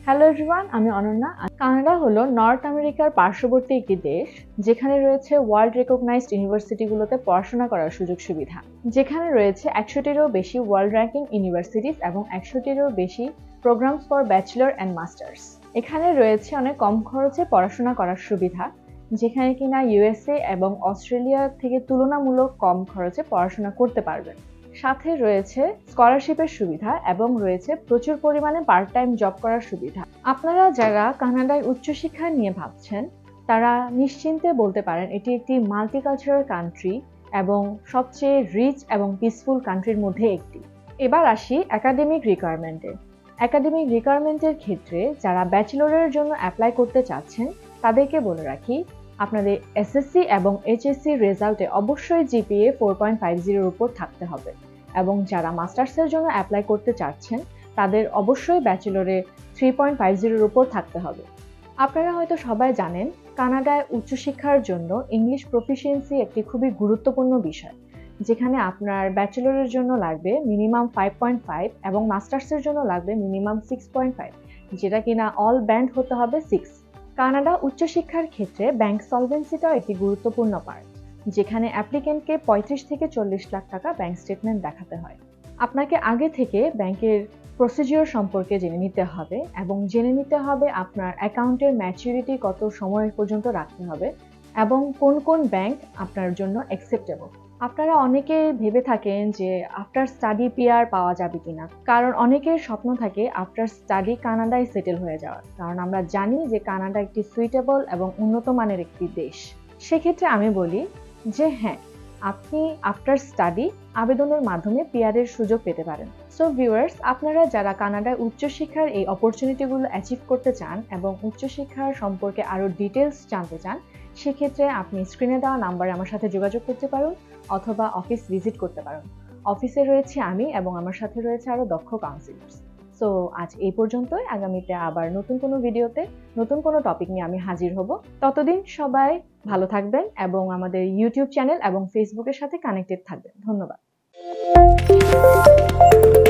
Hello everyone, আমি Ananya. Canada হলো north আমেরিকার পার্শ্ববর্তী একটি দেশ, যেখানে রয়েছে ওয়ার্ল্ড রেকগনাইজড ইউনিভার্সিটিগুলোতে পড়াশোনা করার সুযোগ সুবিধা। যেখানে রয়েছে 100টিরও বেশি ওয়ার্ল্ড র্যাঙ্কিং ইউনিভার্সিটিস এবং 100টিরও বেশি programs for bachelor and masters. এখানে রয়েছে অনেক কম খরচে পড়াশোনা করার সুবিধা, যেখানে কিনা ইউএসএ এবং অস্ট্রেলিয়া থেকে তুলনামূলক কম খরচে পড়াশোনা করতে পারবেন। সাথে রয়েছে স্কলারশিপের সুবিধা এবং রয়েছে প্রচুর পরিমাণে পার্ট টাইম জব করার সুবিধা। আপনারা যারা কানাডায় উচ্চশিক্ষা নিয়ে ভাবছেন, তারা নিশ্চিন্তে বলতে পারেন এটি একটি মাল্টিকালচারাল কান্ট্রি এবং সবচেয়ে রিচ এবং পিসফুল কান্ট্রির মধ্যে একটি। এবার আসি একাডেমিক রিকোয়ারমেন্টে। একাডেমিক রিকোয়ারমেন্টের ক্ষেত্রে যারা ব্যাচেলরের জন্য অ্যাপ্লাই করতে চাচ্ছেন, তাদেরকে বলে রাখি, আপনাদের এসএসসি এবং এইচএসসি রেজাল্টে অবশ্যই জিপিএ 4.50 উপর থাকতে হবে এবং যারা মাস্টার্সের জন্য অ্যাপ্লাই করতে চাচ্ছেন, তাদের অবশ্যই ব্যাচেলরে 3.50 উপর থাকতে হবে। আপনারা হয়তো সবাই জানেন, কানাডায় উচ্চশিক্ষার জন্য ইংলিশ প্রফিসিয়েন্সি একটি খুবই গুরুত্বপূর্ণ বিষয়, যেখানে আপনার ব্যাচেলরের জন্য লাগবে মিনিমাম 5.5 এবং মাস্টার্সের জন্য লাগবে মিনিমাম 6.5, যেটা কিনা অল ব্যান্ড হতে হবে 6। কানাডা উচ্চশিক্ষার ক্ষেত্রে ব্যাংক সলভেন্সিটাও একটি গুরুত্বপূর্ণ পার্ট, যেখানে অ্যাপ্লিকেন্টকে 35 থেকে 40 লাখ টাকা ব্যাংক স্টেটমেন্ট দেখাতে হয়। আপনাকে আগে থেকে ব্যাংকের প্রসিডিওর সম্পর্কে জেনে নিতে হবে এবং জেনে নিতে হবে আপনার অ্যাকাউন্টের ম্যাচুরিটি কত সময় পর্যন্ত রাখতে হবে এবং কোন কোন ব্যাংক আপনার জন্য অ্যাকসেপ্টেবল। আপনারা অনেকে ভেবে থাকেন যে আফটার স্টাডি পিআর পাওয়া যাবে কিনা, কারণ অনেকের স্বপ্ন থাকে আফটার স্টাডি কানাডায় সেটেল হয়ে যাওয়ার, কারণ আমরা জানি যে কানাডা একটি সুইটেবল এবং উন্নত মানের একটি দেশ। সেক্ষেত্রে আমি বলি যে হ্যাঁ, আপনি আফটার স্টাডি আবেদনের মাধ্যমে পিআরের সুযোগ পেতে পারেন। সো ভিউয়ার্স, আপনারা যারা কানাডায় উচ্চশিক্ষার এই অপরচুনিটিগুলো অ্যাচিভ করতে চান এবং উচ্চশিক্ষার সম্পর্কে আরও ডিটেলস জানতে চান, সেক্ষেত্রে আপনি স্ক্রিনে দেওয়া নাম্বারে আমার সাথে যোগাযোগ করতে পারুন অথবা অফিস ভিজিট করতে পারুন। অফিসে রয়েছে আমি এবং আমার সাথে রয়েছে আরও দক্ষ কাউন্সিলর্স। সো আজ এই পর্যন্তই। আগামীতে আবার নতুন কোনো ভিডিওতে নতুন কোনো টপিক নিয়ে আমি হাজির হব। ততদিন সবাই ভালো থাকবেন এবং আমাদের ইউটিউব চ্যানেল এবং ফেসবুকের সাথে কানেক্টেড থাকবেন। ধন্যবাদ।